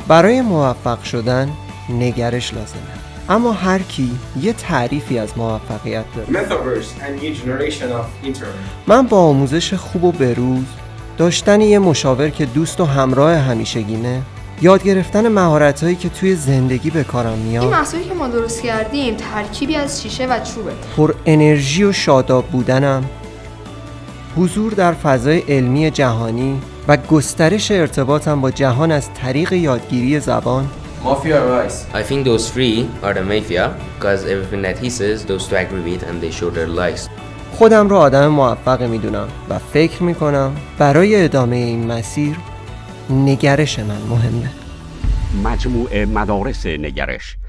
برای موفق شدن نگرش لازمه. اما هر کی یه تعریفی از موفقیت داره. من با آموزش خوب و بروز، داشتن یه مشاور که دوست و همراه همیشگیمه، یاد گرفتن مهارت‌هایی که توی زندگی به کارم میاد. این محصولی که ما درست کردیم ترکیبی از شیشه و چوبه. پر انرژی و شاداب بودنم، حضور در فضای علمی جهانی و گسترش ارتباطم با جهان از طریق یادگیری زبان. Mafia rice. I think those three are the mafia because everything that he says, those two aggravate and they show their lies. خودم رو آدم موفق میدونم و فکر میکنم برای ادامه این مسیر نگرش من مهمه. مجموعه مدارس نگرش